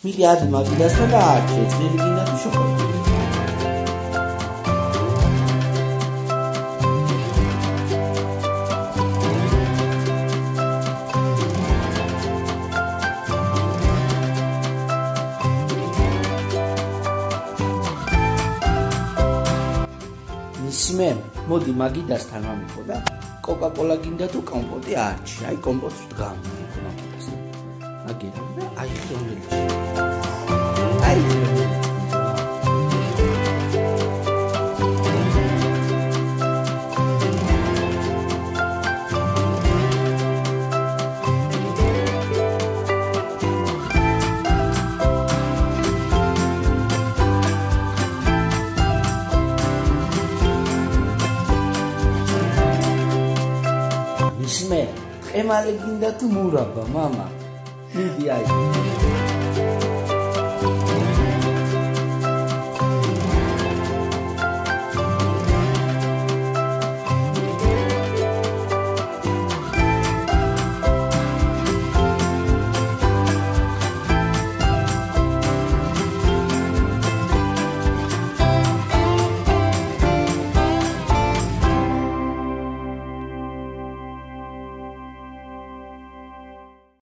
მიდი ადრე მაგიდასთან და არჩე წილი გინდა თუ შოკოლადი. ისმე მოდი მაგიდასთან ამიქო და კოკა-კოლა გინდა თუ კომპოტი არჩი. აი კომპოტს ვდგამ მაგიდასთან. აგერა და აი ხელმელი. აი ისმე, ყემალი გინდა თუ მურაბა, მამა? მიდი აი.